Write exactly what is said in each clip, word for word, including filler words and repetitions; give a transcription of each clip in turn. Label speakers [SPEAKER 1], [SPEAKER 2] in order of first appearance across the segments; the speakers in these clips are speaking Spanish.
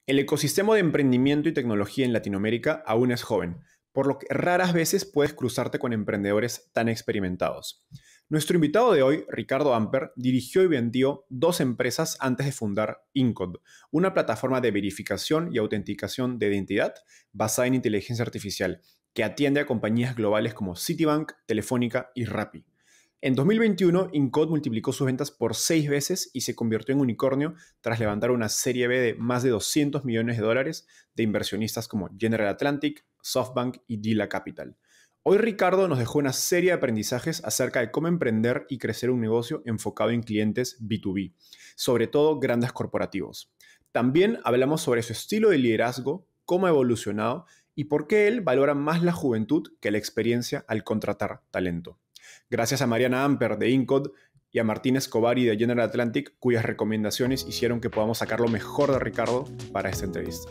[SPEAKER 1] El ecosistema de emprendimiento y tecnología en Latinoamérica aún es joven, por lo que raras veces puedes cruzarte con emprendedores tan experimentados. Nuestro invitado de hoy, Ricardo Amper, dirigió y vendió dos empresas antes de fundar Incod, una plataforma de verificación y autenticación de identidad basada en inteligencia artificial, que atiende a compañías globales como Citibank, Telefónica y Rappi. En dos mil veintiuno, Incod multiplicó sus ventas por seis veces y se convirtió en unicornio tras levantar una serie B de más de doscientos millones de dólares de inversionistas como General Atlantic, SoftBank y Dila Capital. Hoy Ricardo nos dejó una serie de aprendizajes acerca de cómo emprender y crecer un negocio enfocado en clientes B dos B, sobre todo grandes corporativos. También hablamos sobre su estilo de liderazgo, cómo ha evolucionado y por qué él valora más la juventud que la experiencia al contratar talento. Gracias a Mariana Amper de Incod y a Martín Escobari de General Atlantic, cuyas recomendaciones hicieron que podamos sacar lo mejor de Ricardo para esta entrevista.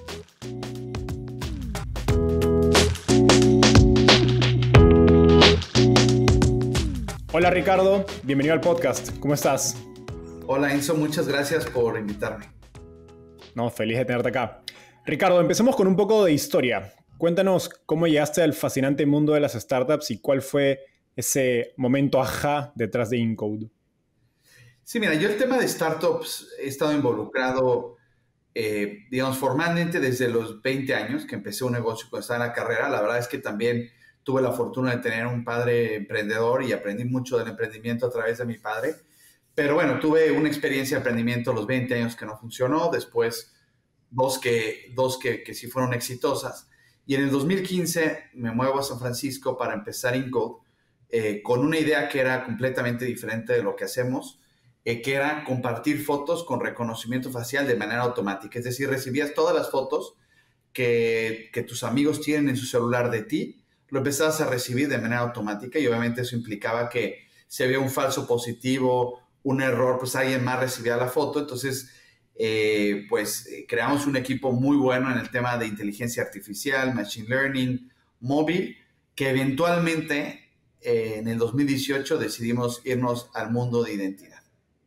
[SPEAKER 1] Hola Ricardo, bienvenido al podcast. ¿Cómo estás?
[SPEAKER 2] Hola Enzo, muchas gracias por invitarme.
[SPEAKER 1] No, feliz de tenerte acá. Ricardo, empecemos con un poco de historia. Cuéntanos cómo llegaste al fascinante mundo de las startups y cuál fue ese momento ajá detrás de Incod.
[SPEAKER 2] Sí, mira, yo el tema de startups he estado involucrado, eh, digamos, formalmente desde los veinte años, que empecé un negocio cuando estaba en la carrera. La verdad es que también tuve la fortuna de tener un padre emprendedor y aprendí mucho del emprendimiento a través de mi padre. Pero bueno, tuve una experiencia de emprendimiento a los veinte años que no funcionó, después dos que, dos que, que sí fueron exitosas. Y en el dos mil quince me muevo a San Francisco para empezar Incod, Eh, con una idea que era completamente diferente de lo que hacemos, eh, que era compartir fotos con reconocimiento facial de manera automática. Es decir, recibías todas las fotos que, que tus amigos tienen en su celular de ti, lo empezabas a recibir de manera automática y obviamente eso implicaba que si había un falso positivo, un error, pues alguien más recibía la foto. Entonces, eh, pues eh, creamos un equipo muy bueno en el tema de inteligencia artificial, machine learning, móvil, que eventualmente Eh, en el dos mil dieciocho decidimos irnos al mundo de identidad.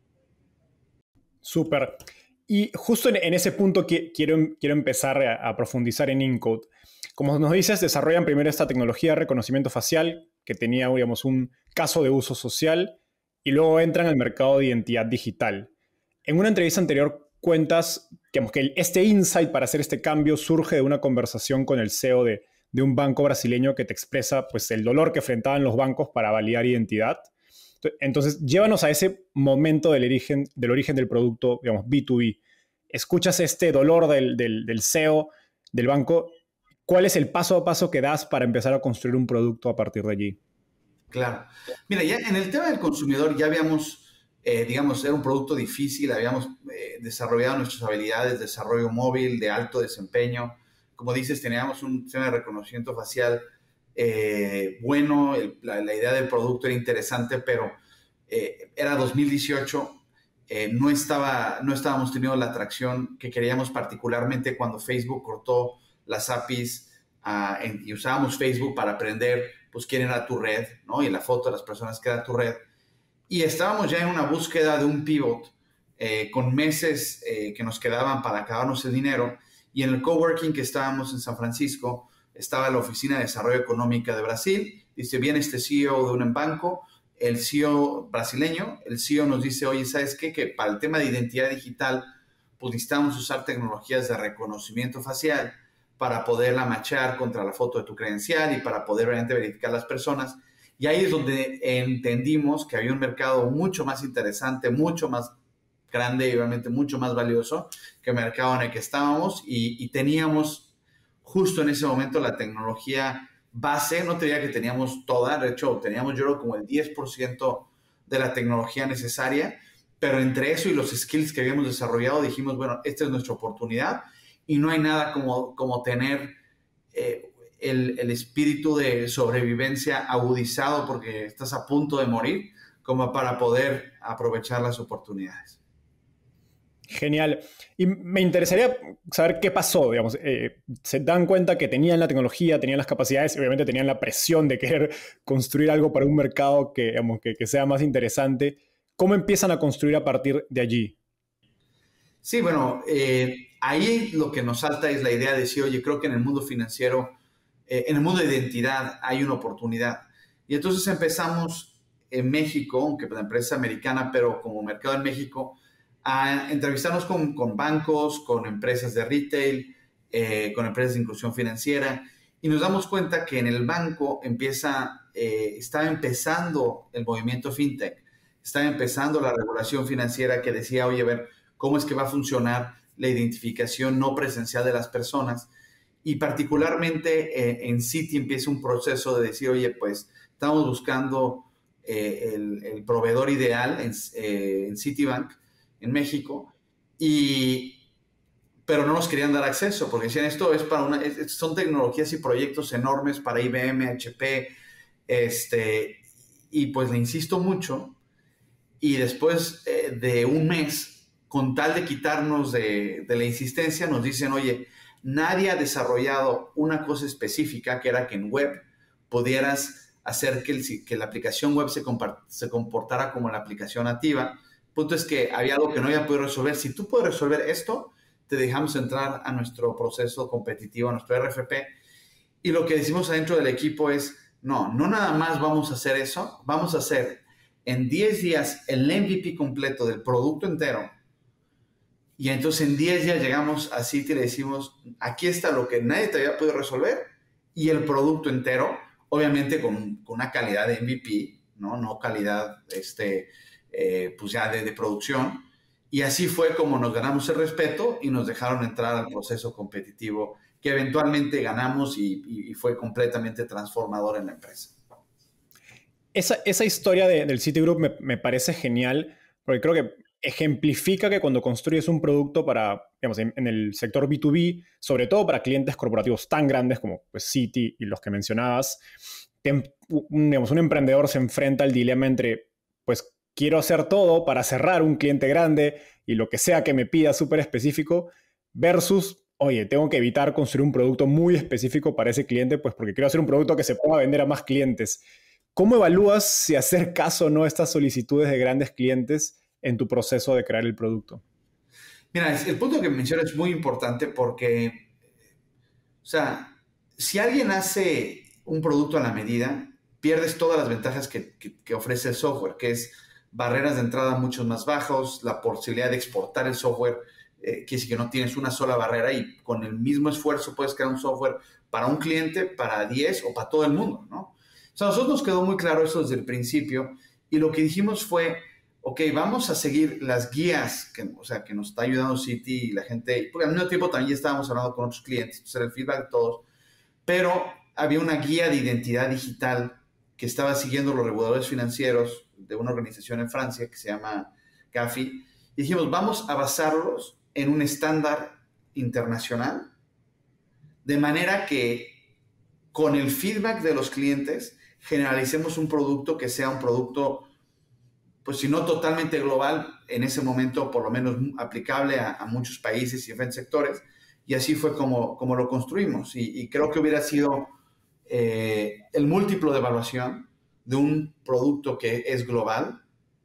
[SPEAKER 1] Súper. Y justo en, en ese punto que, quiero, quiero empezar a, a profundizar en Incod. Como nos dices, desarrollan primero esta tecnología de reconocimiento facial que tenía, digamos, un caso de uso social y luego entran al mercado de identidad digital. En una entrevista anterior cuentas, digamos, que este insight para hacer este cambio surge de una conversación con el C E O de de un banco brasileño que te expresa pues, el dolor que enfrentaban los bancos para validar identidad. Entonces, llévanos a ese momento del origen del, origen del producto, digamos, B dos B. Escuchas este dolor del, del, del C E O del banco. ¿Cuál es el paso a paso que das para empezar a construir un producto a partir de allí?
[SPEAKER 2] Claro. Mira, ya en el tema del consumidor ya habíamos, eh, digamos, era un producto difícil, habíamos eh, desarrollado nuestras habilidades, desarrollo móvil de alto desempeño. Como dices, teníamos un sistema de reconocimiento facial eh, bueno, el, la, la idea del producto era interesante, pero eh, era dos mil dieciocho, eh, no, estaba, no estábamos teniendo la atracción que queríamos, particularmente cuando Facebook cortó las A P Is uh, en, y usábamos Facebook para aprender pues, quién era tu red, ¿no? Y la foto de las personas que era tu red. Y estábamos ya en una búsqueda de un pivot eh, con meses eh, que nos quedaban para acabarnos el dinero. Y en el coworking que estábamos en San Francisco, estaba la Oficina de Desarrollo Económico de Brasil. Dice, viene este C E O de un banco, el C E O brasileño. El C E O nos dice, oye, ¿sabes qué? Que para el tema de identidad digital, pues necesitamos usar tecnologías de reconocimiento facial para poderla matchar contra la foto de tu credencial y para poder realmente verificar las personas. Y ahí es donde entendimos que había un mercado mucho más interesante, mucho más grande y obviamente mucho más valioso que el mercado en el que estábamos y, y teníamos justo en ese momento la tecnología base. No te diría que teníamos toda, de hecho teníamos yo creo como el diez por ciento de la tecnología necesaria, pero entre eso y los skills que habíamos desarrollado dijimos, bueno, esta es nuestra oportunidad y no hay nada como, como tener eh, el, el espíritu de sobrevivencia agudizado porque estás a punto de morir como para poder aprovechar las oportunidades.
[SPEAKER 1] Genial. Y me interesaría saber qué pasó, digamos. Eh, se dan cuenta que tenían la tecnología, tenían las capacidades y obviamente tenían la presión de querer construir algo para un mercado que, digamos, que, que sea más interesante. ¿Cómo empiezan a construir a partir de allí?
[SPEAKER 2] Sí, bueno, eh, ahí lo que nos salta es la idea de decir, oye, creo que en el mundo financiero, eh, en el mundo de identidad hay una oportunidad. Y entonces empezamos en México, aunque la empresa americana, pero como mercado en México, a entrevistarnos con, con bancos, con empresas de retail, eh, con empresas de inclusión financiera, y nos damos cuenta que en el banco empieza, eh, está empezando el movimiento fintech, está empezando la regulación financiera que decía, oye, a ver, ¿cómo es que va a funcionar la identificación no presencial de las personas? Y particularmente eh, en Citi empieza un proceso de decir, oye, pues estamos buscando eh, el, el proveedor ideal en, eh, en Citibank, en México, y, pero no nos querían dar acceso, porque decían, esto es para una, es, son tecnologías y proyectos enormes para I B M, H P, este, y pues le insisto mucho, y después eh, de un mes, con tal de quitarnos de, de la insistencia, nos dicen, oye, nadie ha desarrollado una cosa específica, que era que en web pudieras hacer que, el, que la aplicación web se, se comportara como la aplicación nativa. El punto es que había algo que no había podido resolver. Si tú puedes resolver esto, te dejamos entrar a nuestro proceso competitivo, a nuestro R F P. Y lo que decimos adentro del equipo es, no, no nada más vamos a hacer eso, vamos a hacer en diez días el M V P completo del producto entero. Y entonces en diez días llegamos a Citi y le decimos, aquí está lo que nadie te había podido resolver y el producto entero, obviamente con, con una calidad de M V P, no, no calidad este, eh, pues ya de, de producción. Y así fue como nos ganamos el respeto y nos dejaron entrar al proceso competitivo que eventualmente ganamos y, y, y fue completamente transformador en la empresa.
[SPEAKER 1] Esa, esa historia de, del Citigroup me, me parece genial porque creo que ejemplifica que cuando construyes un producto para, digamos, en, en el sector B dos B, sobre todo para clientes corporativos tan grandes como pues, Citi y los que mencionabas, te, un, digamos, un emprendedor se enfrenta al dilema entre, pues, quiero hacer todo para cerrar un cliente grande y lo que sea que me pida súper específico, versus, oye, tengo que evitar construir un producto muy específico para ese cliente, pues porque quiero hacer un producto que se pueda vender a más clientes. ¿Cómo evalúas si hacer caso o no a estas solicitudes de grandes clientes en tu proceso de crear el producto?
[SPEAKER 2] Mira, el punto que mencionas es muy importante porque, o sea, si alguien hace un producto a la medida, pierdes todas las ventajas que, que, que ofrece el software, que es barreras de entrada mucho más bajos, la posibilidad de exportar el software, eh, que es que no tienes una sola barrera y con el mismo esfuerzo puedes crear un software para un cliente, para diez o para todo el mundo, ¿no? O sea, a nosotros nos quedó muy claro eso desde el principio y lo que dijimos fue, ok, vamos a seguir las guías que, o sea, que nos está ayudando Citi y la gente, porque al mismo tiempo también ya estábamos hablando con otros clientes, entonces era el feedback de todos, pero había una guía de identidad digital que estaba siguiendo los reguladores financieros de una organización en Francia que se llama Gafi, y dijimos, vamos a basarlos en un estándar internacional, de manera que con el feedback de los clientes generalicemos un producto que sea un producto, pues si no totalmente global, en ese momento por lo menos aplicable a, a muchos países y diferentes sectores, y así fue como, como lo construimos, y, y creo que hubiera sido eh, el múltiplo de evaluación de un producto que es global,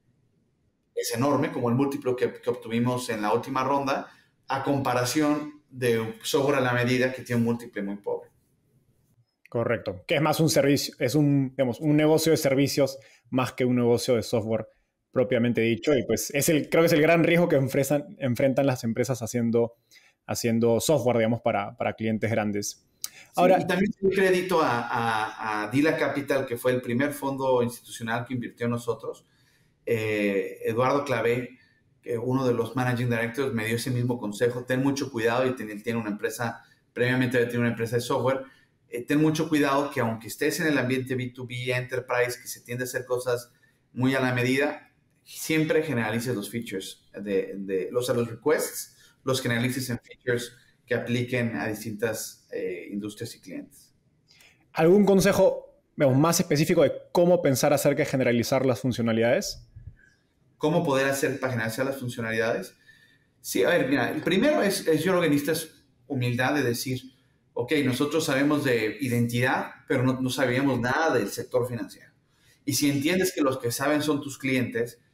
[SPEAKER 2] es enorme, como el múltiplo que, que obtuvimos en la última ronda, a comparación de un software a la medida que tiene un múltiplo muy pobre.
[SPEAKER 1] Correcto, que es más un servicio, es un, digamos, un negocio de servicios más que un negocio de software propiamente dicho, y pues es el, creo que es el gran riesgo que enfrentan, enfrentan las empresas haciendo, haciendo software, digamos, para, para clientes grandes.
[SPEAKER 2] Ahora, sí, y también doy crédito a, a, a Dila Capital, que fue el primer fondo institucional que invirtió en nosotros. Eh, Eduardo Clavé, que uno de los managing directors, me dio ese mismo consejo, ten mucho cuidado, y tiene, tiene una empresa, previamente tiene una empresa de software, eh, ten mucho cuidado que aunque estés en el ambiente B dos B, Enterprise, que se tiende a hacer cosas muy a la medida, siempre generalices los features, de, de los, los requests, los generalices en features que apliquen a distintas eh, industrias y clientes.
[SPEAKER 1] ¿Algún consejo digamos, más específico de cómo pensar acerca de generalizar las funcionalidades?
[SPEAKER 2] ¿Cómo poder hacer para generalizar las funcionalidades? Sí, a ver, mira, el primero es, es yo creo que necesitas humildad de decir, ok, nosotros sabemos de identidad, pero no, no sabíamos nada del sector financiero. Y si entiendes que los que saben son tus clientes,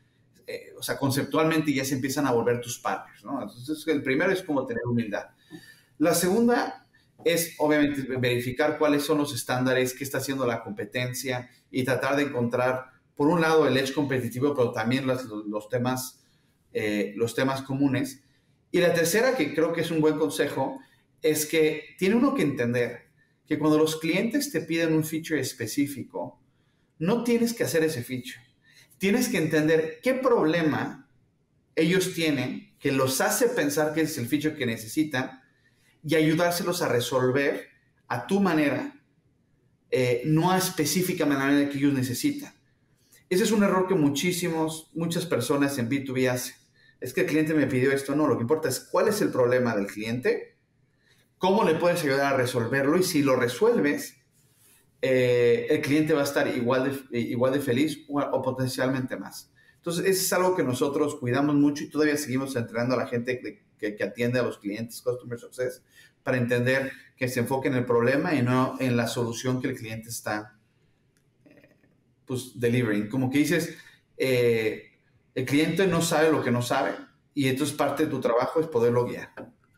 [SPEAKER 2] eh, o sea, conceptualmente ya se empiezan a volver tus partners, ¿no? Entonces, el primero es como tener humildad. La segunda es, obviamente, verificar cuáles son los estándares, qué está haciendo la competencia y tratar de encontrar, por un lado, el edge competitivo, pero también los, los, temas, eh, los temas comunes. Y la tercera, que creo que es un buen consejo, es que tiene uno que entender que cuando los clientes te piden un feature específico, no tienes que hacer ese feature. Tienes que entender qué problema ellos tienen que los hace pensar que es el feature que necesitan y ayudárselos a resolver a tu manera, eh, no a específicamente la manera que ellos necesitan. Ese es un error que muchísimos, muchas personas en B dos B hacen. Es que el cliente me pidió esto. No, lo que importa es cuál es el problema del cliente, cómo le puedes ayudar a resolverlo y si lo resuelves, eh, el cliente va a estar igual de, igual de feliz o, o potencialmente más. Entonces, eso es algo que nosotros cuidamos mucho y todavía seguimos entrenando a la gente que, que, que atiende a los clientes, Customer Success, para entender que se enfoque en el problema y no en la solución que el cliente está eh, pues, delivering. Como que dices, eh, el cliente no sabe lo que no sabe y entonces parte de tu trabajo es poderlo guiar.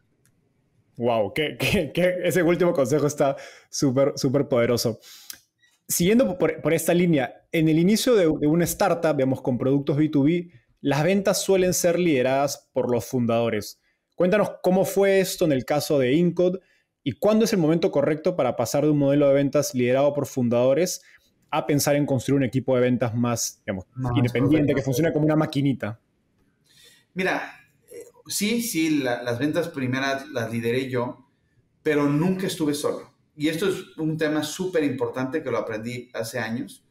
[SPEAKER 1] Wow, que, que, que ese último consejo está súper, súper poderoso. Siguiendo por, por esta línea, en el inicio de, de una startup, vemos con productos B dos B, las ventas suelen ser lideradas por los fundadores. Cuéntanos cómo fue esto en el caso de Incode y cuándo es el momento correcto para pasar de un modelo de ventas liderado por fundadores a pensar en construir un equipo de ventas más, digamos, más independiente, que funcione como una maquinita.
[SPEAKER 2] Mira, sí, sí, la, las ventas primeras las lideré yo, pero nunca estuve solo. Y esto es un tema súper importante que lo aprendí hace años.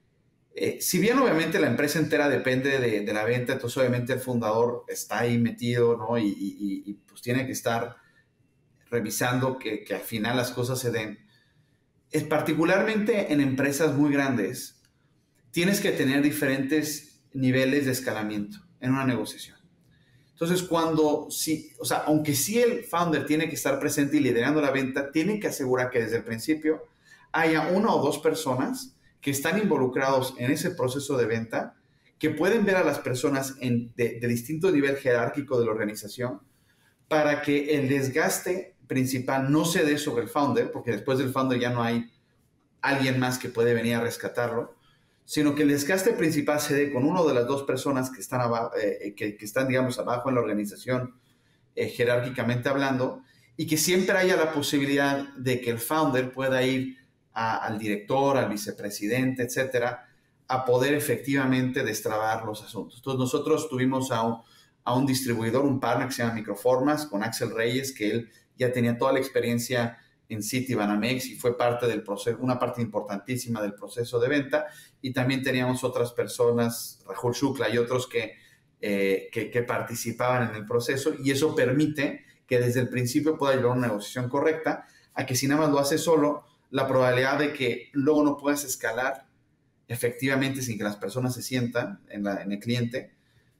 [SPEAKER 2] Eh, si bien obviamente la empresa entera depende de, de la venta, entonces obviamente el fundador está ahí metido, ¿no? Y, y, y pues tiene que estar revisando que, que al final las cosas se den. Es particularmente en empresas muy grandes, tienes que tener diferentes niveles de escalamiento en una negociación. Entonces, cuando, sí, o sea, aunque sí el founder tiene que estar presente y liderando la venta, tiene que asegurar que desde el principio haya una o dos personas que están involucrados en ese proceso de venta, que pueden ver a las personas en, de, de distinto nivel jerárquico de la organización, para que el desgaste principal no se dé sobre el founder, porque después del founder ya no hay alguien más que puede venir a rescatarlo, sino que el desgaste principal se dé con una de las dos personas que están, abajo, eh, que, que están digamos, abajo en la organización, eh, jerárquicamente hablando, y que siempre haya la posibilidad de que el founder pueda ir a, al director, al vicepresidente, etcétera, a poder efectivamente destrabar los asuntos. Entonces, nosotros tuvimos a un, a un distribuidor, un partner que se llama Microformas, con Axel Reyes, que él ya tenía toda la experiencia en Citibanamex y fue parte del proceso, una parte importantísima del proceso de venta. Y también teníamos otras personas, Rahul Shukla y otros que, eh, que, que participaban en el proceso, y eso permite que desde el principio pueda llevar una negociación correcta, a que si nada más lo haces solo, la probabilidad de que luego no puedas escalar efectivamente sin que las personas se sientan en, la, en el cliente,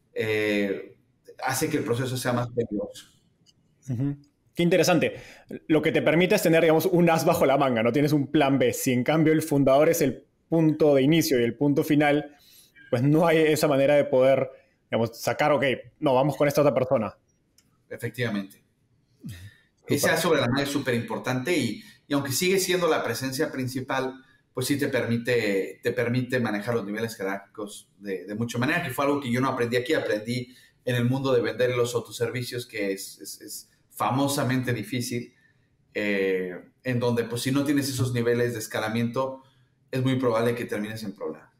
[SPEAKER 2] eh, hace que el proceso sea más peligroso.
[SPEAKER 1] Uh-huh. Qué interesante. Lo que te permite es tener, digamos, un as bajo la manga, no tienes un plan B. Si en cambio el fundador es el punto de inicio y el punto final, pues no hay esa manera de poder, digamos, sacar, ok, no, vamos con esta otra persona.
[SPEAKER 2] Efectivamente. Esa sobre la mano es súper importante y, y aunque sigue siendo la presencia principal, pues sí te permite, te permite manejar los niveles jerárquicos de, de mucha manera, que fue algo que yo no aprendí aquí, aprendí en el mundo de vender los autoservicios, que es, es, es famosamente difícil, eh, en donde pues si no tienes esos niveles de escalamiento, es muy probable que termines en problemas.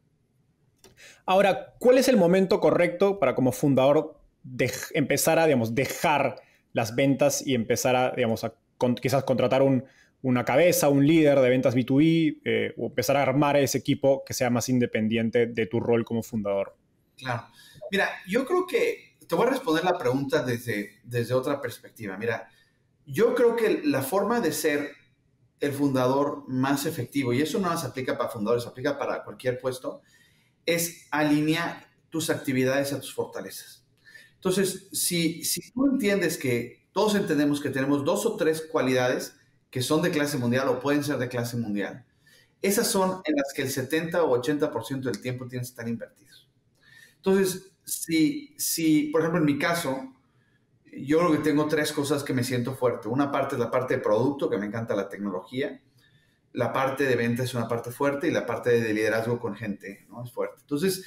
[SPEAKER 1] Ahora, ¿cuál es el momento correcto para como fundador de, empezar a, digamos, dejar las ventas y empezar a, digamos, a con, quizás contratar un, una cabeza, un líder de ventas B dos B, eh, o empezar a armar ese equipo que sea más independiente de tu rol como fundador?
[SPEAKER 2] Claro. Mira, yo creo que te voy a responder la pregunta desde, desde otra perspectiva. Mira, yo creo que la forma de ser el fundador más efectivo, y eso no se aplica para fundadores, se aplica para cualquier puesto, es alinear tus actividades a tus fortalezas. Entonces, si, si tú entiendes que todos entendemos que tenemos dos o tres cualidades que son de clase mundial o pueden ser de clase mundial, esas son en las que el setenta o ochenta por ciento del tiempo tienes que estar invertidos. Entonces, si, si, por ejemplo, en mi caso, yo creo que tengo tres cosas que me siento fuerte. Una parte es la parte de producto, que me encanta la tecnología. La parte de ventas es una parte fuerte y la parte de liderazgo con gente, ¿no? Es fuerte. Entonces,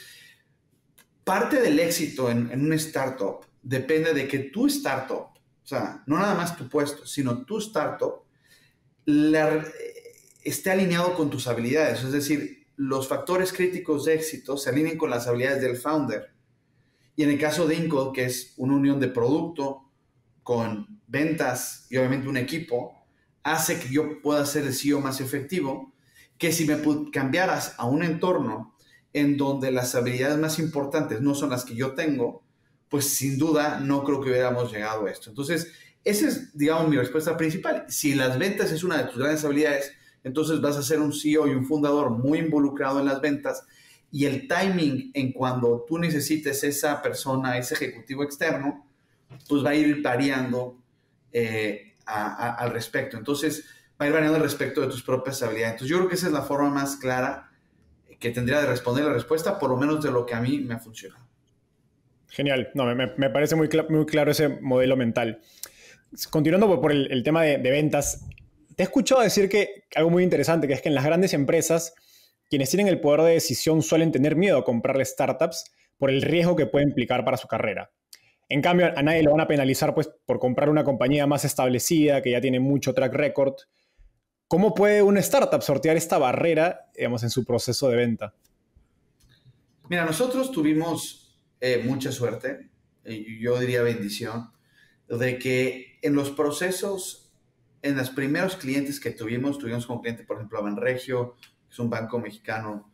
[SPEAKER 2] parte del éxito en, en una startup depende de que tu startup, o sea, no nada más tu puesto, sino tu startup, la, esté alineado con tus habilidades. Es decir, los factores críticos de éxito se alineen con las habilidades del founder. Y en el caso de Incode, que es una unión de producto con ventas y obviamente un equipo, hace que yo pueda ser el C E O más efectivo, que si me cambiaras a un entorno en donde las habilidades más importantes no son las que yo tengo, pues sin duda no creo que hubiéramos llegado a esto. Entonces, esa es, digamos, mi respuesta principal. Si las ventas es una de tus grandes habilidades, entonces vas a ser un C E O y un fundador muy involucrado en las ventas, y el timing en cuando tú necesites esa persona, ese ejecutivo externo, pues va a ir variando eh, a, a, al respecto. Entonces, va a ir variando al respecto de tus propias habilidades. Entonces, yo creo que esa es la forma más clara que tendría de responder la respuesta, por lo menos de lo que a mí me ha funcionado.
[SPEAKER 1] Genial. No, me, me parece muy, cl- muy claro ese modelo mental. Continuando por, por el, el tema de, de ventas, te he escuchado decir que algo muy interesante, que es que en las grandes empresas, quienes tienen el poder de decisión suelen tener miedo a comprarle startups por el riesgo que puede implicar para su carrera. En cambio, a nadie lo van a penalizar pues, por comprar una compañía más establecida, que ya tiene mucho track record. ¿Cómo puede una startup sortear esta barrera, digamos, en su proceso de venta?
[SPEAKER 2] Mira, nosotros tuvimos eh, mucha suerte, y yo diría bendición, de que en los procesos, en los primeros clientes que tuvimos, tuvimos como cliente, por ejemplo, a Banregio, que es un banco mexicano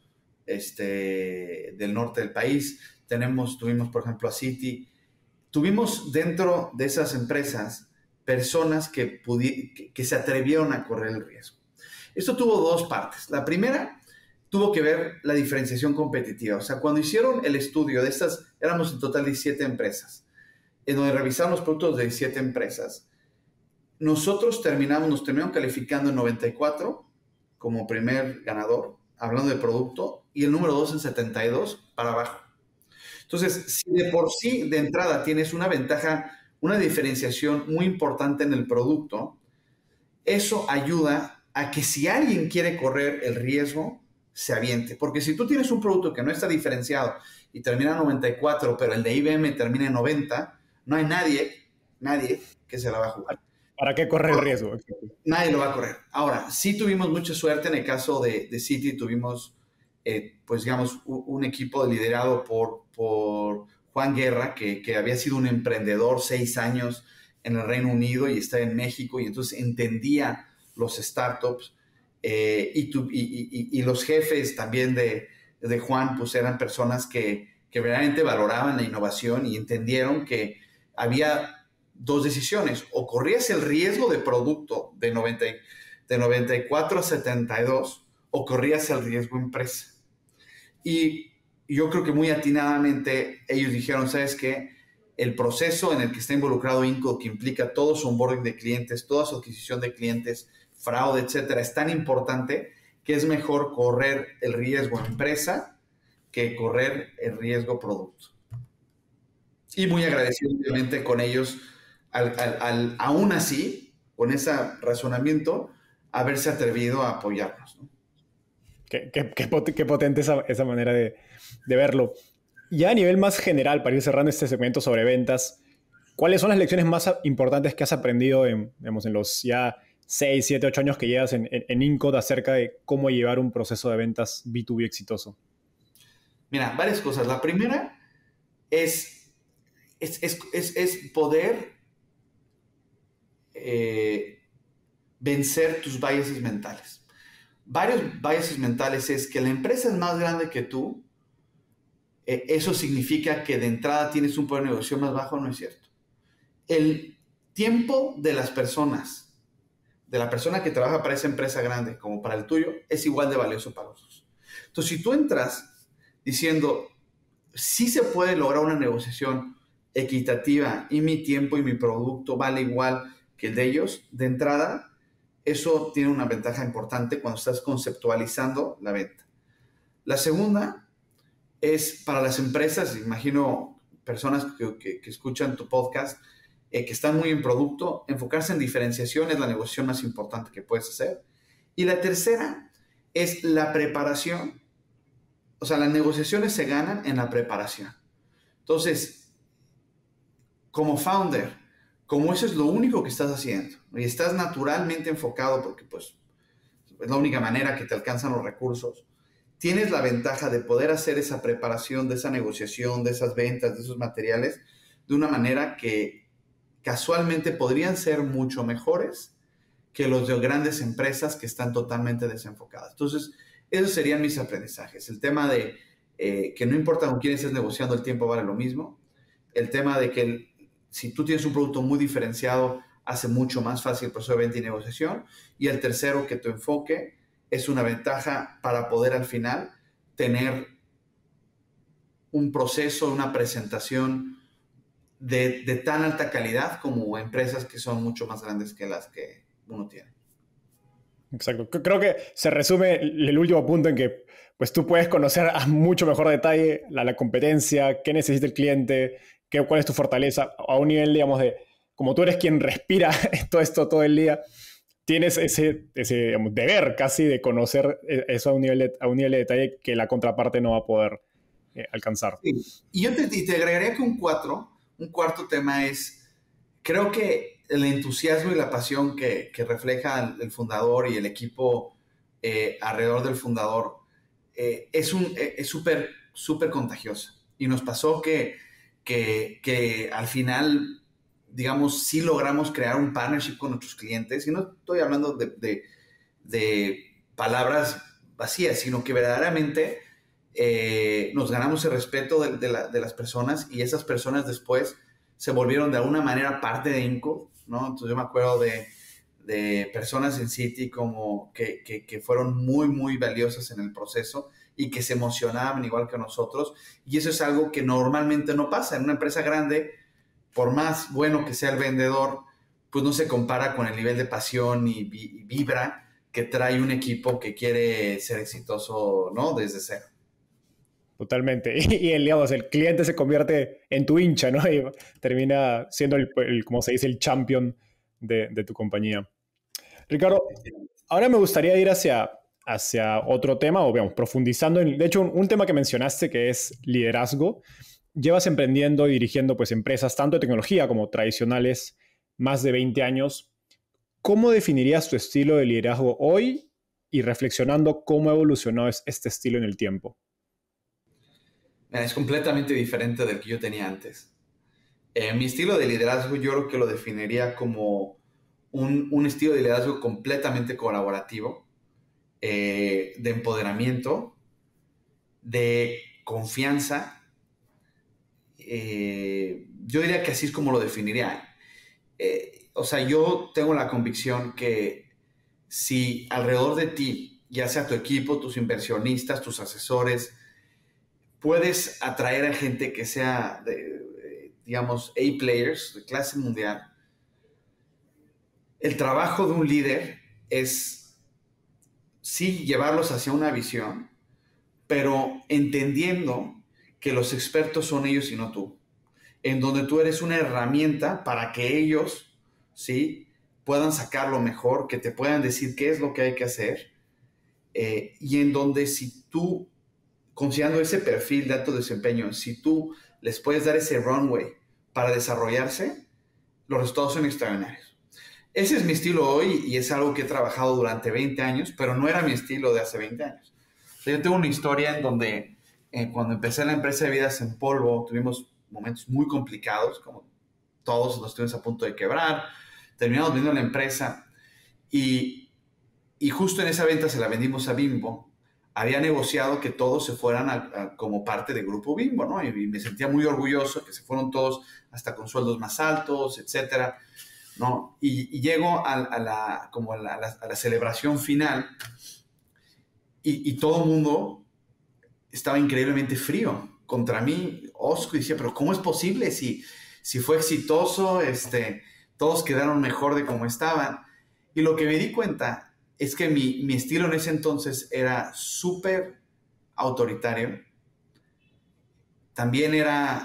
[SPEAKER 2] este, del norte del país. Tenemos, tuvimos, por ejemplo, a Citi. Tuvimos dentro de esas empresas personas que, pudi- que, que se atrevieron a correr el riesgo. Esto tuvo dos partes. La primera tuvo que ver la diferenciación competitiva. O sea, cuando hicieron el estudio de estas, éramos en total diecisiete empresas, en donde revisaron los productos de diecisiete empresas. Nosotros terminamos, nos terminaron calificando en noventa y cuatro como primer ganador, hablando de producto, y el número dos en setenta y dos para abajo. Entonces, si de por sí, de entrada, tienes una ventaja, una diferenciación muy importante en el producto, eso ayuda a que si alguien quiere correr el riesgo, se aviente. Porque si tú tienes un producto que no está diferenciado y termina en noventa y cuatro, pero el de I B M termina en noventa, no hay nadie, nadie que se la va a jugar.
[SPEAKER 1] ¿Para qué correr el riesgo?
[SPEAKER 2] Nadie lo va a correr. Ahora, sí tuvimos mucha suerte en el caso de, de Citi, tuvimos, eh, pues digamos, un, un equipo liderado por, por Juan Guerra, que, que había sido un emprendedor seis años en el Reino Unido y está en México, y entonces entendía los startups, eh, y, tu, y, y, y los jefes también de, de Juan, pues eran personas que, que verdaderamente valoraban la innovación y entendieron que había dos decisiones: o corrías el riesgo de producto de, noventa, de noventa y cuatro a setenta y dos, o corrías el riesgo empresa. Y yo creo que muy atinadamente ellos dijeron, ¿sabes qué? El proceso en el que está involucrado Incode, que implica todo su onboarding de clientes, toda su adquisición de clientes, fraude, etcétera, es tan importante que es mejor correr el riesgo empresa que correr el riesgo producto. Y muy agradecido, obviamente, con ellos, al, al, al, aún así, con ese razonamiento, haberse atrevido a apoyarnos, ¿no?
[SPEAKER 1] Qué, qué, qué, pot qué potente esa, esa manera de, de verlo. Ya a nivel más general, para ir cerrando este segmento sobre ventas, ¿cuáles son las lecciones más importantes que has aprendido en, digamos, en los ya seis, siete, ocho años que llevas en, en, en Incode acerca de cómo llevar un proceso de ventas B dos B exitoso?
[SPEAKER 2] Mira, varias cosas. La primera es, es, es, es, es poder eh, vencer tus biases mentales. Varios biases mentales es que la empresa es más grande que tú. Eh, eso significa que de entrada tienes un poder de negociación más bajo. No es cierto. El tiempo de las personas, de la persona que trabaja para esa empresa grande como para el tuyo, es igual de valioso para los dos. Entonces, si tú entras diciendo, sí se puede lograr una negociación equitativa y mi tiempo y mi producto vale igual que el de ellos, de entrada, eso tiene una ventaja importante cuando estás conceptualizando la venta. La segunda es para las empresas, imagino personas que, que, que escuchan tu podcast, eh, que están muy en producto, enfocarse en diferenciación es la negociación más importante que puedes hacer. Y la tercera es la preparación. O sea, las negociaciones se ganan en la preparación. Entonces, como founder, como eso es lo único que estás haciendo y estás naturalmente enfocado porque pues es la única manera que te alcanzan los recursos, tienes la ventaja de poder hacer esa preparación de esa negociación, de esas ventas, de esos materiales, de una manera que casualmente podrían ser mucho mejores que los de grandes empresas que están totalmente desenfocadas. Entonces, esos serían mis aprendizajes. El tema de eh, que no importa con quién estés negociando, el tiempo vale lo mismo. El tema de que el, si tú tienes un producto muy diferenciado, hace mucho más fácil el proceso de venta y negociación. Y el tercero, que tu enfoque es una ventaja para poder al final tener un proceso, una presentación de, de tan alta calidad como empresas que son mucho más grandes que las que uno tiene.
[SPEAKER 1] Exacto. Creo que se resume el último punto en que pues, tú puedes conocer a mucho mejor detalle la, la competencia, qué necesita el cliente, qué, cuál es tu fortaleza, a un nivel, digamos, de como tú eres quien respira todo esto todo el día, tienes ese, ese digamos, deber casi de conocer eso a un, nivel de, a un nivel de detalle que la contraparte no va a poder eh, alcanzar.
[SPEAKER 2] Sí. Y yo te, te agregaría que un, cuatro, un cuarto tema es, creo que el entusiasmo y la pasión que, que refleja el, el fundador y el equipo eh, alrededor del fundador eh, es un, es súper, súper contagiosa. Y nos pasó que, que, que al final, digamos, sí logramos crear un partnership con nuestros clientes. Y no estoy hablando de, de, de palabras vacías, sino que verdaderamente eh, nos ganamos el respeto de, de, la, de las personas y esas personas después se volvieron de alguna manera parte de Inco, ¿no? Entonces yo me acuerdo de, de personas en Citi como que, que, que fueron muy, muy valiosas en el proceso y que se emocionaban igual que nosotros. Y eso es algo que normalmente no pasa. En una empresa grande, por más bueno que sea el vendedor, pues no se compara con el nivel de pasión y, y vibra que trae un equipo que quiere ser exitoso, ¿no? Desde cero.
[SPEAKER 1] Totalmente. Y, y el, digamos, el cliente se convierte en tu hincha, ¿no? Y termina siendo, el, el, como se dice, el champion de, de tu compañía. Ricardo, ahora me gustaría ir hacia, hacia otro tema, o digamos, profundizando en, de hecho, un, un tema que mencionaste que es liderazgo. Llevas emprendiendo y dirigiendo pues, empresas tanto de tecnología como tradicionales más de veinte años. ¿Cómo definirías tu estilo de liderazgo hoy y reflexionando cómo ha evolucionado este estilo en el tiempo?
[SPEAKER 2] Es completamente diferente del que yo tenía antes. Eh, mi estilo de liderazgo yo creo que lo definiría como un, un estilo de liderazgo completamente colaborativo, eh, de empoderamiento, de confianza. Eh, yo diría que así es como lo definiría. Eh, o sea, yo tengo la convicción que si alrededor de ti, ya sea tu equipo, tus inversionistas, tus asesores, puedes atraer a gente que sea, de, digamos, A-players, de clase mundial. El trabajo de un líder es, sí, llevarlos hacia una visión, pero entendiendo que los expertos son ellos y no tú. En donde tú eres una herramienta para que ellos, ¿sí?, puedan sacar lo mejor, que te puedan decir qué es lo que hay que hacer. Eh, y en donde si tú, considerando ese perfil de alto desempeño, si tú les puedes dar ese runway para desarrollarse, los resultados son extraordinarios. Ese es mi estilo hoy y es algo que he trabajado durante veinte años, pero no era mi estilo de hace veinte años. O sea, yo tengo una historia en donde eh, cuando empecé la empresa de Vidas en Polvo, tuvimos momentos muy complicados, como todos nos estuvimos a punto de quebrar, terminamos vendiendo la empresa y, y justo en esa venta se la vendimos a Bimbo. Había negociado que todos se fueran a, a, como parte del grupo Bimbo, ¿no? Y, y me sentía muy orgulloso que se fueron todos hasta con sueldos más altos, etcétera, ¿no? Y, y llego a, a, la, como a, la, a la celebración final y, y todo el mundo estaba increíblemente frío contra mí, osco, y decía, pero ¿cómo es posible? Si, si fue exitoso, este, todos quedaron mejor de como estaban. Y lo que me di cuenta es que mi, mi estilo en ese entonces era súper autoritario. También era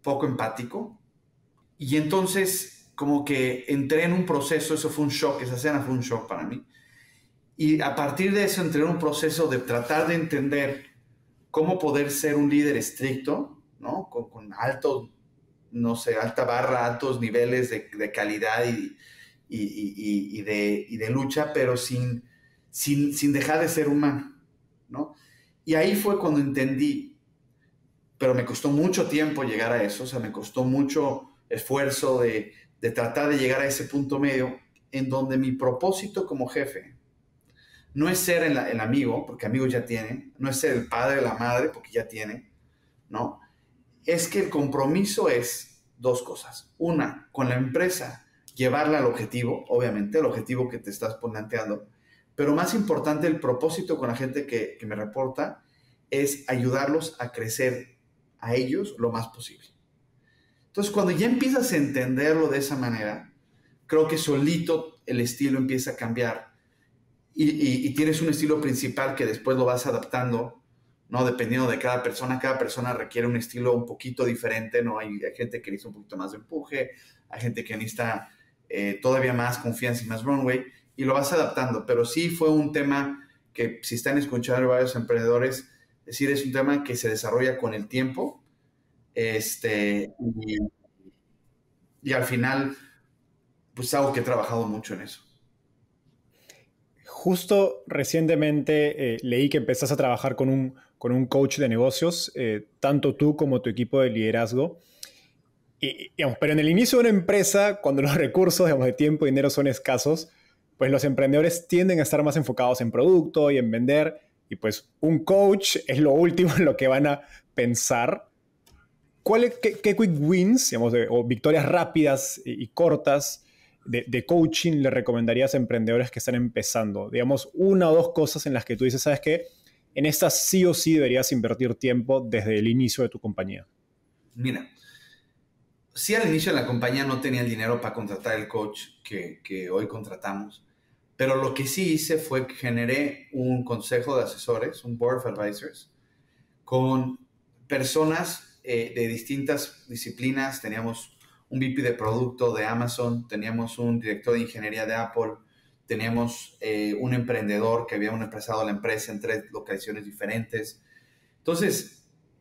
[SPEAKER 2] poco empático. Y entonces como que entré en un proceso, eso fue un shock, esa cena fue un shock para mí. Y a partir de eso entré en un proceso de tratar de entender cómo poder ser un líder estricto, ¿no? Con, con alto, no sé, alta barra, altos niveles de, de calidad y, y, y, y, de, y de lucha, pero sin, sin, sin dejar de ser humano, ¿no? Y ahí fue cuando entendí, pero me costó mucho tiempo llegar a eso, o sea, me costó mucho esfuerzo de, de tratar de llegar a ese punto medio en donde mi propósito como jefe no es ser el, el amigo, porque amigos ya tienen, no es ser el padre o la madre, porque ya tienen, ¿no? Es que el compromiso es dos cosas. Una, con la empresa, llevarla al objetivo, obviamente, el objetivo que te estás planteando, pero más importante, el propósito con la gente que, que me reporta es ayudarlos a crecer a ellos lo más posible. Entonces, cuando ya empiezas a entenderlo de esa manera, creo que solito el estilo empieza a cambiar y, y, y tienes un estilo principal que después lo vas adaptando, ¿no? Dependiendo de cada persona. Cada persona requiere un estilo un poquito diferente, ¿no? Hay, hay gente que necesita un poquito más de empuje, hay gente que necesita eh, todavía más confianza y más runway, y lo vas adaptando. Pero sí fue un tema que, si están escuchando varios emprendedores, es decir, es un tema que se desarrolla con el tiempo, este, y, y al final, pues algo que he trabajado mucho en eso.
[SPEAKER 1] Justo recientemente eh, leí que empezás a trabajar con un, con un coach de negocios, eh, tanto tú como tu equipo de liderazgo. Y, digamos, pero en el inicio de una empresa, cuando los recursos, digamos, de tiempo y dinero son escasos, pues los emprendedores tienden a estar más enfocados en producto y en vender, y pues un coach es lo último en lo que van a pensar. ¿Cuál es, qué, qué quick wins, digamos, de, o victorias rápidas y, y cortas de, de coaching le recomendarías a emprendedores que están empezando? Digamos, una o dos cosas en las que tú dices, ¿sabes qué? En estas sí o sí deberías invertir tiempo desde el inicio de tu compañía.
[SPEAKER 2] Mira, sí, al inicio de la compañía no tenía el dinero para contratar el coach que, que hoy contratamos, pero lo que sí hice fue que generé un consejo de asesores, un board of advisors, con personas eh, de distintas disciplinas. Teníamos un V P de producto de Amazon, teníamos un director de ingeniería de Apple, teníamos eh, un emprendedor que había empresado la empresa en tres locaciones diferentes. Entonces,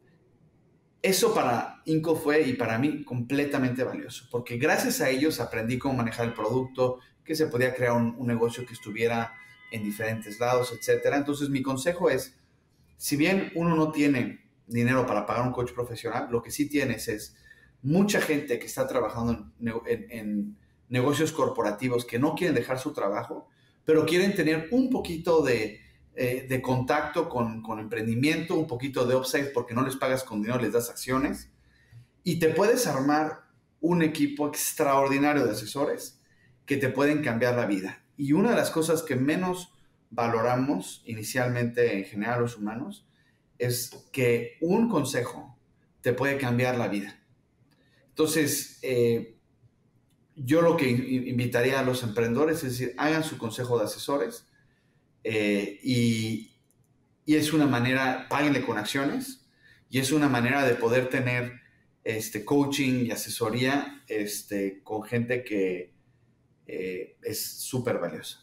[SPEAKER 2] eso para Inco fue, y para mí, completamente valioso, porque gracias a ellos aprendí cómo manejar el producto, que se podía crear un, un negocio que estuviera en diferentes lados, etcétera. Entonces, mi consejo es, si bien uno no tiene dinero para pagar un coach profesional, lo que sí tienes es mucha gente que está trabajando en, en, en negocios corporativos que no quieren dejar su trabajo, pero quieren tener un poquito de Eh, de contacto con, con emprendimiento, un poquito de upside porque no les pagas con dinero, les das acciones, y te puedes armar un equipo extraordinario de asesores que te pueden cambiar la vida. Y una de las cosas que menos valoramos inicialmente en general los humanos es que un consejo te puede cambiar la vida. Entonces, eh, yo lo que invitaría a los emprendedores es decir, hagan su consejo de asesores. Eh, y, y es una manera, páguenle con acciones, y es una manera de poder tener este, coaching y asesoría este, con gente que eh, es súper valiosa.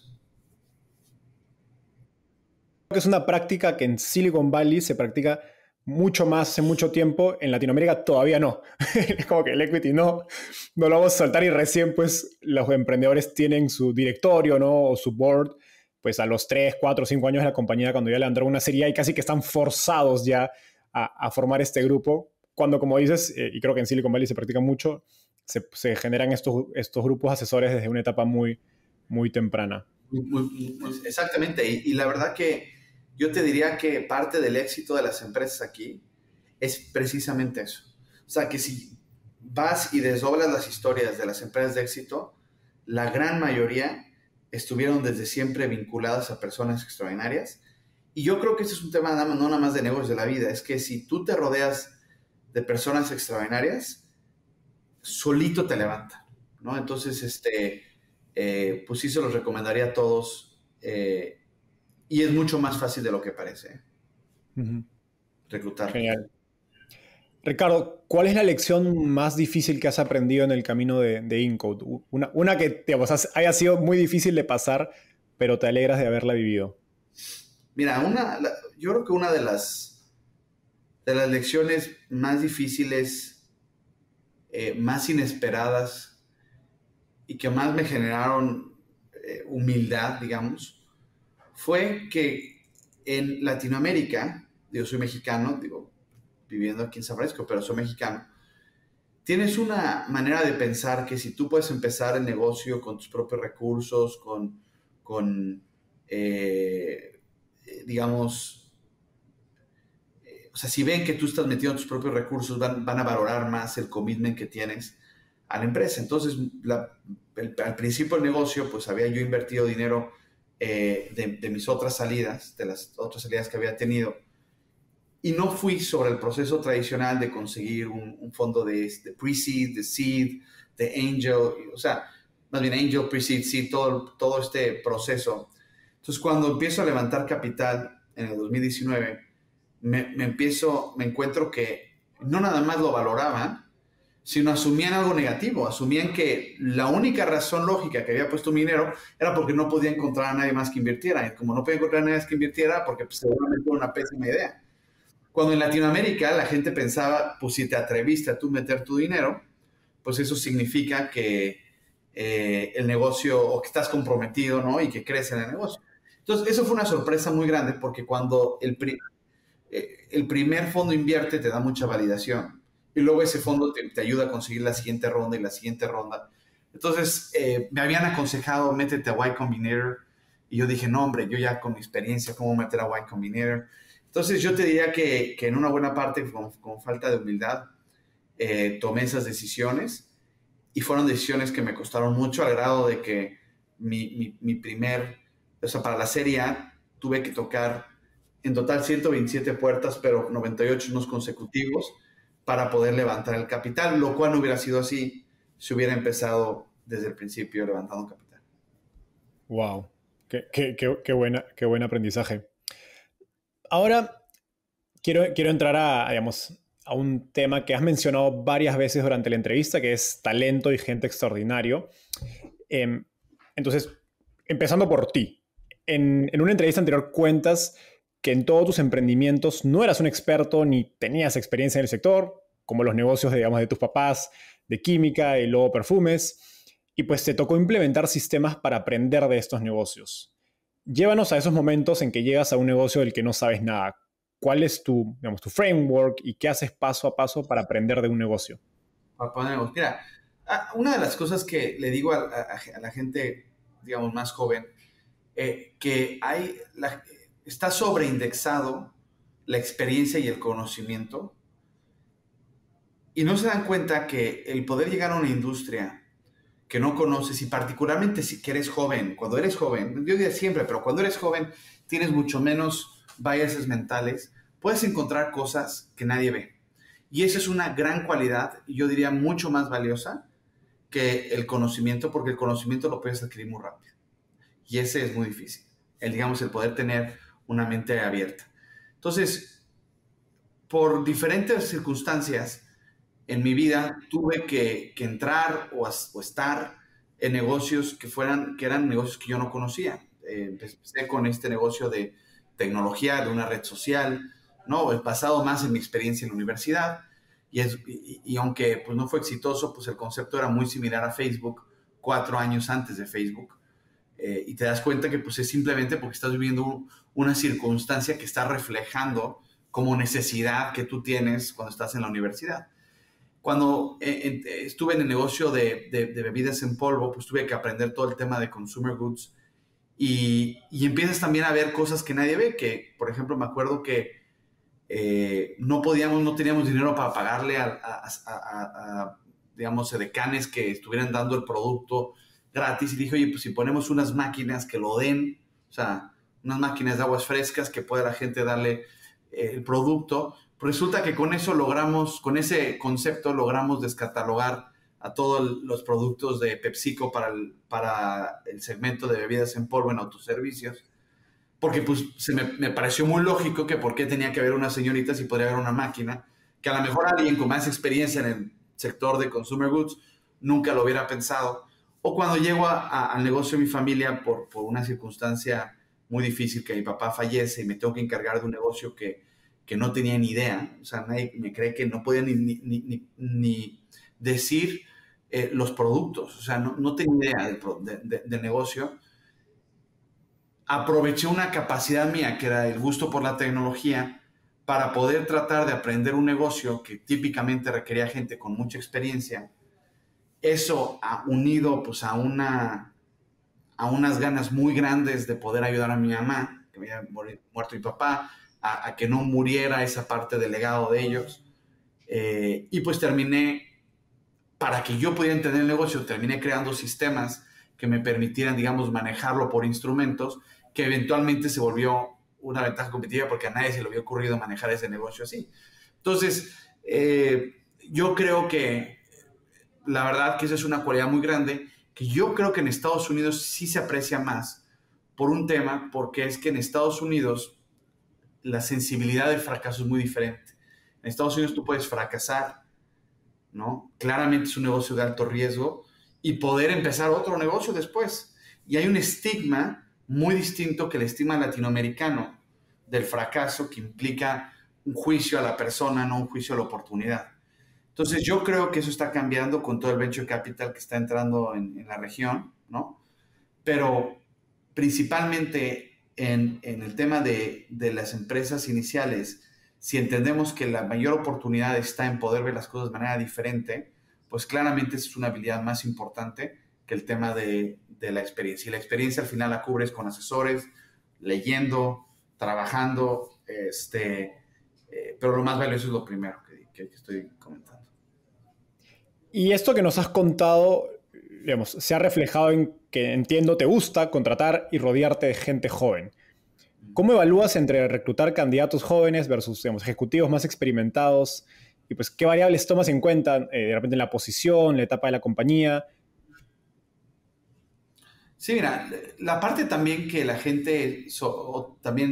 [SPEAKER 1] Creo que es una práctica que en Silicon Valley se practica mucho más hace mucho tiempo. En Latinoamérica todavía no. Es como que el equity no, no lo vamos a soltar, y recién pues los emprendedores tienen su directorio, ¿no? O su board, pues a los tres, cuatro, cinco años de la compañía, cuando ya levantaron una serie A, y casi que están forzados ya a, a formar este grupo. Cuando, como dices, eh, y creo que en Silicon Valley se practica mucho, se, se generan estos, estos grupos asesores desde una etapa muy, muy temprana.
[SPEAKER 2] Muy, muy, muy, exactamente. Y, y la verdad que yo te diría que parte del éxito de las empresas aquí es precisamente eso. O sea, que si vas y desdoblas las historias de las empresas de éxito, la gran mayoría estuvieron desde siempre vinculadas a personas extraordinarias. Y yo creo que este es un tema no nada más de negocios de la vida, es que si tú te rodeas de personas extraordinarias, solito te levantan, ¿no? Entonces, este, eh, pues sí se los recomendaría a todos, eh, y es mucho más fácil de lo que parece, ¿eh?
[SPEAKER 1] Uh-huh.
[SPEAKER 2] Reclutar.
[SPEAKER 1] Genial. Ricardo, ¿cuál es la lección más difícil que has aprendido en el camino de, de InCode? Una, una que digamos, haya sido muy difícil de pasar, pero te alegras de haberla vivido.
[SPEAKER 2] Mira, una, la, yo creo que una de las, de las lecciones más difíciles, eh, más inesperadas y que más me generaron eh, humildad, digamos, fue que en Latinoamérica, yo soy mexicano, digo, viviendo aquí en San Francisco, pero soy mexicano, tienes una manera de pensar que si tú puedes empezar el negocio con tus propios recursos, con, con eh, digamos, eh, o sea, si ven que tú estás metiendo tus propios recursos, van, van a valorar más el commitment que tienes a la empresa. Entonces, la, el, al principio del negocio, pues había yo invertido dinero eh, de, de mis otras salidas, de las otras salidas que había tenido, y no fui sobre el proceso tradicional de conseguir un, un fondo de, de pre-seed, de seed, de angel, o sea, más bien angel, pre-seed, seed, todo, todo este proceso. Entonces, cuando empiezo a levantar capital en el dos mil diecinueve, me, me empiezo, me encuentro que no nada más lo valoraban, sino asumían algo negativo, asumían que la única razón lógica que había puesto mi dinero era porque no podía encontrar a nadie más que invirtiera. Y como no podía encontrar a nadie más que invirtiera, porque pues, seguramente era una pésima idea. Cuando en Latinoamérica la gente pensaba, pues si te atreviste a tú meter tu dinero, pues eso significa que eh, el negocio, o que estás comprometido, ¿no? Y que crees en el negocio. Entonces, eso fue una sorpresa muy grande porque cuando el, pri eh, el primer fondo invierte te da mucha validación y luego ese fondo te, te ayuda a conseguir la siguiente ronda y la siguiente ronda. Entonces, eh, me habían aconsejado, métete a Y Combinator, y yo dije, no, hombre, yo ya con mi experiencia, ¿cómo meter a Y Combinator? Entonces yo te diría que, que en una buena parte, con, con falta de humildad, eh, tomé esas decisiones y fueron decisiones que me costaron mucho al grado de que mi, mi, mi primer, o sea, para la Serie A tuve que tocar en total ciento veintisiete puertas, pero noventa y ocho unos consecutivos para poder levantar el capital, lo cual no hubiera sido así si hubiera empezado desde el principio levantando capital.
[SPEAKER 1] Wow, qué, qué, qué, qué, buena, qué buen aprendizaje. Ahora quiero, quiero entrar a, digamos, a un tema que has mencionado varias veces durante la entrevista, que es talento y gente extraordinario. Eh, entonces, empezando por ti. En, en una entrevista anterior cuentas que en todos tus emprendimientos no eras un experto ni tenías experiencia en el sector, como los negocios, digamos, de tus papás, de química y luego perfumes, y pues te tocó implementar sistemas para aprender de estos negocios. Llévanos a esos momentos en que llegas a un negocio del que no sabes nada. ¿Cuál es tu, digamos, tu framework y qué haces paso a paso para aprender de un negocio?
[SPEAKER 2] Para ponernos, mira, una de las cosas que le digo a, a, a la gente, digamos, más joven, eh, que hay, la, está sobreindexado la experiencia y el conocimiento, y no se dan cuenta que el poder llegar a una industria que no conoces, y particularmente si que eres joven, cuando eres joven, yo diría siempre, pero cuando eres joven tienes mucho menos biases mentales, puedes encontrar cosas que nadie ve. Y esa es una gran cualidad, y yo diría mucho más valiosa que el conocimiento, porque el conocimiento lo puedes adquirir muy rápido. Y ese es muy difícil, el, digamos, el poder tener una mente abierta. Entonces, por diferentes circunstancias en mi vida, tuve que, que entrar o, a, o estar en negocios que, fueran, que eran negocios que yo no conocía. Eh, empecé con este negocio de tecnología, de una red social, ¿no? He pasado más en mi experiencia en la universidad, y, es, y, y aunque pues, no fue exitoso, pues el concepto era muy similar a Facebook, cuatro años antes de Facebook. Eh, y te das cuenta que pues, es simplemente porque estás viviendo una circunstancia que está reflejando como necesidad que tú tienes cuando estás en la universidad. Cuando eh, eh, estuve en el negocio de, de, de bebidas en polvo, pues tuve que aprender todo el tema de consumer goods, y, y empiezas también a ver cosas que nadie ve, que por ejemplo me acuerdo que eh, no podíamos, no teníamos dinero para pagarle a, a, a, a digamos, edecanes que estuvieran dando el producto gratis, y dije, oye, pues si ponemos unas máquinas que lo den, o sea, unas máquinas de aguas frescas que pueda la gente darle eh, el producto, pues resulta que con eso logramos, con ese concepto logramos descatalogar a todos los productos de PepsiCo para el, para el segmento de bebidas en polvo en autoservicios, porque pues se me, me pareció muy lógico que por qué tenía que haber una señorita si podría haber una máquina que a lo mejor alguien con más experiencia en el sector de consumer goods nunca lo hubiera pensado. O cuando llego a, a, al negocio de mi familia por, por una circunstancia muy difícil, que mi papá fallece y me tengo que encargar de un negocio que, que no tenía ni idea. O sea, nadie me cree que no podía ni, ni, ni, ni decir eh, los productos. O sea, no, no tenía idea del de, de, de negocio. Aproveché una capacidad mía, que era el gusto por la tecnología, para poder tratar de aprender un negocio que típicamente requería gente con mucha experiencia. Eso ha unido pues, a, una, a unas ganas muy grandes de poder ayudar a mi mamá, que había muerto mi papá, a, a que no muriera esa parte del legado de ellos. Eh, y pues terminé, para que yo pudiera entender el negocio, terminé creando sistemas que me permitieran, digamos, manejarlo por instrumentos, que eventualmente se volvió una ventaja competitiva porque a nadie se le había ocurrido manejar ese negocio así. Entonces, eh, yo creo que la verdad que esa es una cualidad muy grande, que yo creo que en Estados Unidos sí se aprecia más por un tema, porque es que en Estados Unidos la sensibilidad del fracaso es muy diferente. En Estados Unidos tú puedes fracasar, ¿no? Claramente es un negocio de alto riesgo y poder empezar otro negocio después. Y hay un estigma muy distinto que el estigma latinoamericano del fracaso, que implica un juicio a la persona, no un juicio a la oportunidad. Entonces yo creo que eso está cambiando con todo el venture capital que está entrando en, en la región, ¿no? Pero principalmente en, en el tema de, de las empresas iniciales, si entendemos que la mayor oportunidad está en poder ver las cosas de manera diferente, pues claramente esa es una habilidad más importante que el tema de, de la experiencia. Y la experiencia al final la cubres con asesores, leyendo, trabajando, este, eh, pero lo más valioso es lo primero que, que, que estoy comentando.
[SPEAKER 1] Y esto que nos has contado, digamos, se ha reflejado en que, entiendo, te gusta contratar y rodearte de gente joven. ¿Cómo evalúas entre reclutar candidatos jóvenes versus, digamos, ejecutivos más experimentados? Y pues, ¿qué variables tomas en cuenta eh, de repente en la posición, la etapa de la compañía?
[SPEAKER 2] Sí, mira, la parte también que la gente so, también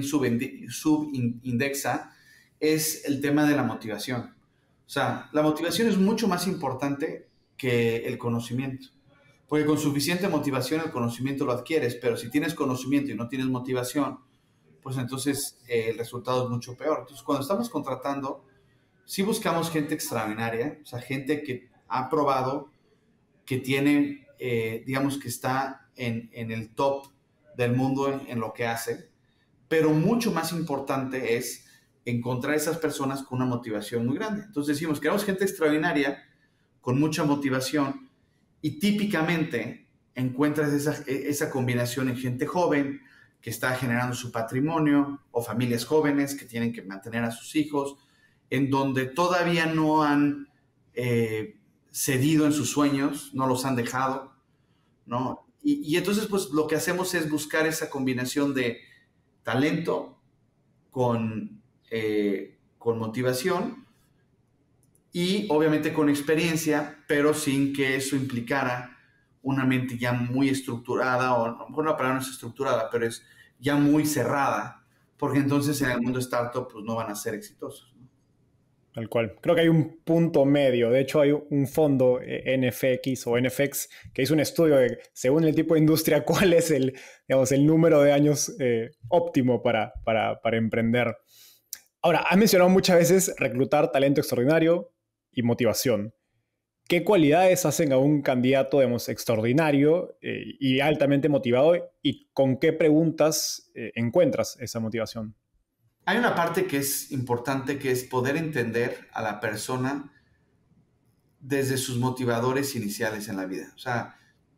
[SPEAKER 2] subindexa es el tema de la motivación. O sea, la motivación es mucho más importante que el conocimiento. Porque con suficiente motivación el conocimiento lo adquieres, pero si tienes conocimiento y no tienes motivación, pues entonces eh, el resultado es mucho peor. Entonces, cuando estamos contratando, sí buscamos gente extraordinaria, o sea, gente que ha probado, que tiene, eh, digamos que está en, en el top del mundo en, en lo que hace, pero mucho más importante es encontrar esas personas con una motivación muy grande. Entonces decimos, queremos gente extraordinaria, con mucha motivación, y típicamente encuentras esa, esa combinación en gente joven, que está generando su patrimonio, o familias jóvenes que tienen que mantener a sus hijos, en donde todavía no han eh, cedido en sus sueños, no los han dejado, ¿no? Y, y entonces, pues, lo que hacemos es buscar esa combinación de talento con, eh, con motivación y, obviamente, con experiencia, pero sin que eso implicara una mente ya muy estructurada, o a lo mejor la palabra no es estructurada, pero es ya muy cerrada, porque entonces en el mundo startup pues no van a ser exitosos, ¿no?
[SPEAKER 1] Tal cual. Creo que hay un punto medio. De hecho, hay un fondo eh, N F X o N F X que hizo un estudio de, según el tipo de industria, cuál es el, digamos, el número de años eh, óptimo para, para, para emprender. Ahora, has mencionado muchas veces reclutar talento extraordinario y motivación. ¿Qué cualidades hacen a un candidato, digamos, extraordinario eh, y altamente motivado? ¿Y con qué preguntas eh, encuentras esa motivación?
[SPEAKER 2] Hay una parte que es importante, que es poder entender a la persona desde sus motivadores iniciales en la vida. O sea,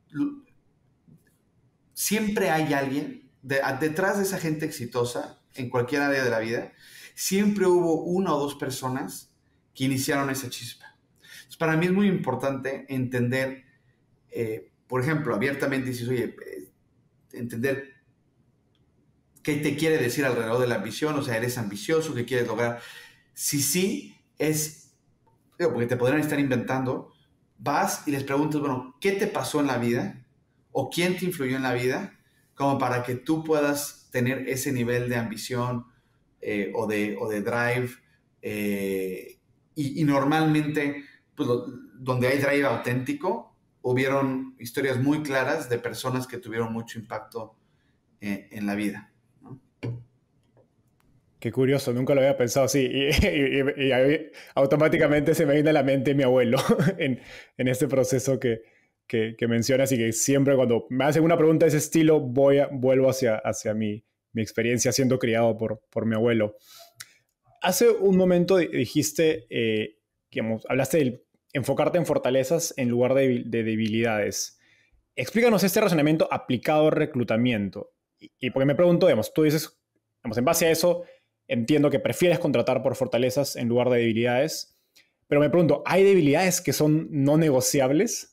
[SPEAKER 2] siempre hay alguien de, detrás de esa gente exitosa en cualquier área de la vida. Siempre hubo una o dos personas que iniciaron esa chispa. Entonces, para mí es muy importante entender, eh, por ejemplo, abiertamente dices, oye, eh, entender qué te quiere decir alrededor de la ambición, o sea, eres ambicioso, qué quieres lograr. Si sí, es, digo, porque te podrían estar inventando, vas y les preguntas, bueno, ¿qué te pasó en la vida? ¿O quién te influyó en la vida? Como para que tú puedas tener ese nivel de ambición eh, o, de, o de drive eh, y, y normalmente, pues, lo, donde hay drive auténtico, hubieron historias muy claras de personas que tuvieron mucho impacto eh, en la vida, ¿no?
[SPEAKER 1] Qué curioso, nunca lo había pensado así. Y, y- y ahí automáticamente se me viene a la mente mi abuelo en, en este proceso que, que, que mencionas y que siempre cuando me hacen una pregunta de ese estilo voy a- vuelvo hacia, hacia mi, mi experiencia siendo criado por, por mi abuelo. Hace un momento di- dijiste, eh, digamos, hablaste de enfocarte en fortalezas en lugar de, de debilidades. Explícanos este razonamiento aplicado al reclutamiento. Y, y porque me pregunto, digamos, tú dices, digamos, en base a eso, entiendo que prefieres contratar por fortalezas en lugar de debilidades, pero me pregunto, ¿hay debilidades que son no negociables?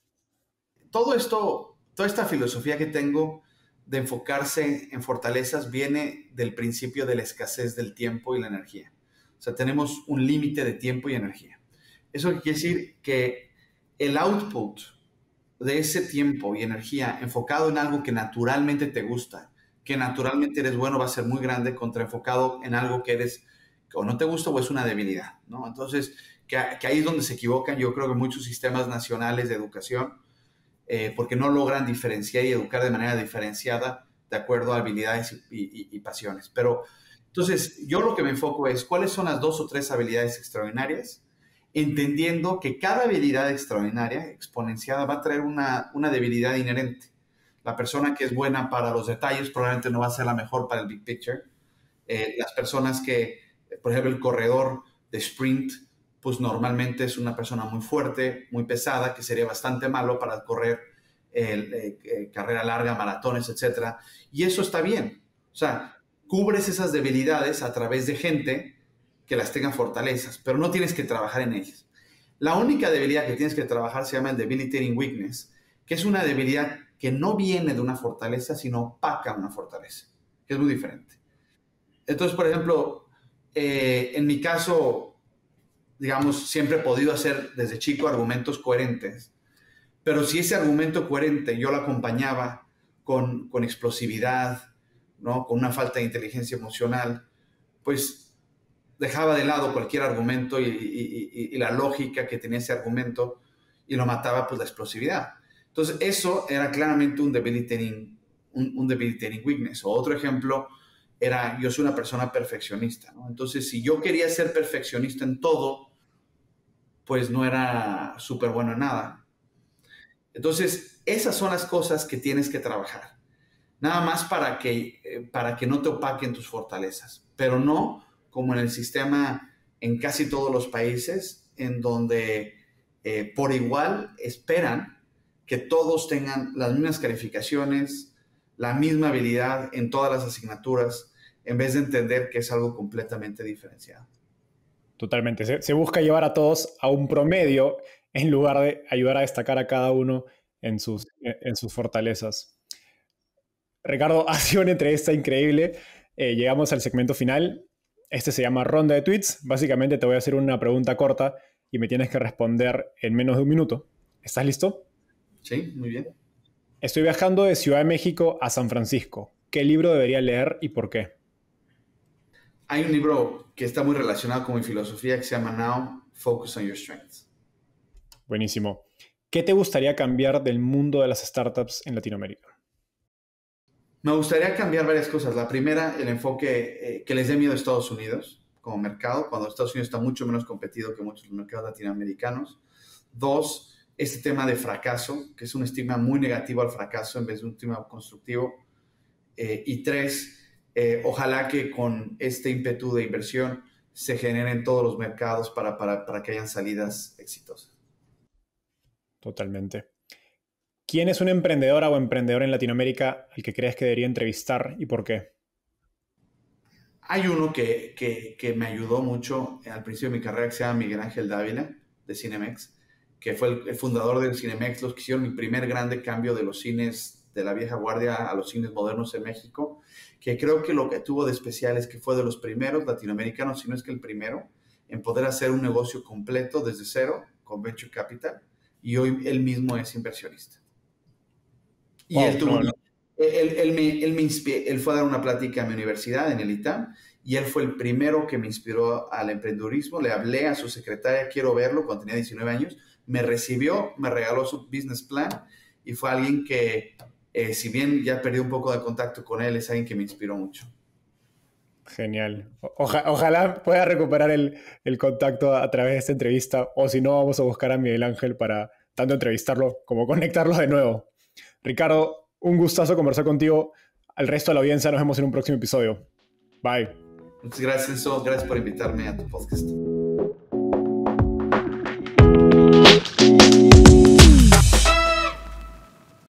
[SPEAKER 2] Todo esto, toda esta filosofía que tengo de enfocarse en fortalezas viene del principio de la escasez del tiempo y la energía. O sea, tenemos un límite de tiempo y energía. Eso quiere decir que el output de ese tiempo y energía enfocado en algo que naturalmente te gusta, que naturalmente eres bueno, va a ser muy grande contra enfocado en algo que eres que o no te gusta o es una debilidad, ¿no? Entonces, que, que ahí es donde se equivocan, yo creo que muchos sistemas nacionales de educación, eh, porque no logran diferenciar y educar de manera diferenciada de acuerdo a habilidades y, y, y pasiones. Pero entonces, yo lo que me enfoco es cuáles son las dos o tres habilidades extraordinarias, entendiendo que cada habilidad extraordinaria, exponenciada, va a traer una, una debilidad inherente. La persona que es buena para los detalles probablemente no va a ser la mejor para el big picture. Eh, las personas que, por ejemplo, el corredor de sprint, pues normalmente es una persona muy fuerte, muy pesada, que sería bastante malo para correr el, eh, eh, carrera larga, maratones, etcétera. Y eso está bien. O sea, cubres esas debilidades a través de gente que las tenga fortalezas, pero no tienes que trabajar en ellas. La única debilidad que tienes que trabajar se llama el debilitating weakness, que es una debilidad que no viene de una fortaleza, sino opaca una fortaleza, que es muy diferente. Entonces, por ejemplo, eh, en mi caso, digamos, siempre he podido hacer desde chico argumentos coherentes, pero si ese argumento coherente yo lo acompañaba con, con explosividad, ¿no? Con una falta de inteligencia emocional, pues dejaba de lado cualquier argumento y, y, y, y la lógica que tenía ese argumento y lo mataba pues la explosividad. Entonces eso era claramente un debilitating, un, un debilitating weakness. O otro ejemplo era, yo soy una persona perfeccionista, ¿no? Entonces si yo quería ser perfeccionista en todo, pues no era súper bueno en nada. Entonces esas son las cosas que tienes que trabajar. Nada más para que, eh, para que no te opaquen tus fortalezas, pero no como en el sistema en casi todos los países, en donde eh, por igual esperan que todos tengan las mismas calificaciones, la misma habilidad en todas las asignaturas, en vez de entender que es algo completamente diferenciado.
[SPEAKER 1] Totalmente. Se, se busca llevar a todos a un promedio en lugar de ayudar a destacar a cada uno en sus, en sus fortalezas. Ricardo, ha sido una entrevista increíble. Eh, llegamos al segmento final. Este se llama Ronda de Tweets. Básicamente te voy a hacer una pregunta corta y me tienes que responder en menos de un minuto. ¿Estás listo?
[SPEAKER 2] Sí, muy bien.
[SPEAKER 1] Estoy viajando de Ciudad de México a San Francisco. ¿Qué libro debería leer y por qué?
[SPEAKER 2] Hay un libro que está muy relacionado con mi filosofía que se llama Now, Focus on Your Strengths.
[SPEAKER 1] Buenísimo. ¿Qué te gustaría cambiar del mundo de las startups en Latinoamérica?
[SPEAKER 2] Me gustaría cambiar varias cosas. La primera, el enfoque eh, que les dé miedo a Estados Unidos como mercado, cuando Estados Unidos está mucho menos competido que muchos mercados latinoamericanos. Dos, este tema de fracaso, que es un estigma muy negativo al fracaso en vez de un estigma constructivo. Eh, y tres, eh, ojalá que con este ímpetu de inversión se generen todos los mercados para, para, para que hayan salidas exitosas.
[SPEAKER 1] Totalmente. ¿Quién es una emprendedora o emprendedor en Latinoamérica al que crees que debería entrevistar y por qué?
[SPEAKER 2] Hay uno que, que, que me ayudó mucho al principio de mi carrera, que se llama Miguel Ángel Dávila, de Cinemex, que fue el, el fundador de Cinemex, los que hicieron mi primer grande cambio de los cines de la vieja guardia a los cines modernos en México, que creo que lo que tuvo de especial es que fue de los primeros latinoamericanos, si no es que el primero, en poder hacer un negocio completo desde cero, con Venture Capital, y hoy él mismo es inversionista. Y él
[SPEAKER 1] Wow,
[SPEAKER 2] tuvo
[SPEAKER 1] no,
[SPEAKER 2] una,
[SPEAKER 1] no.
[SPEAKER 2] él, él, me, él, me inspiró, él fue a dar una plática a mi universidad, en el ITAM, y él fue el primero que me inspiró al emprendedurismo. Le hablé a su secretaria, quiero verlo, cuando tenía diecinueve años, me recibió, me regaló su business plan y fue alguien que, eh, si bien ya perdí un poco de contacto con él, es alguien que me inspiró mucho.
[SPEAKER 1] Genial. Oja, ojalá pueda recuperar el, el contacto a, a través de esta entrevista, o si no, vamos a buscar a Miguel Ángel para tanto entrevistarlo como conectarlo de nuevo. Ricardo, un gustazo conversar contigo. Al resto de la audiencia nos vemos en un próximo episodio. Bye.
[SPEAKER 2] Muchas gracias, Enzo. Gracias por invitarme a tu podcast.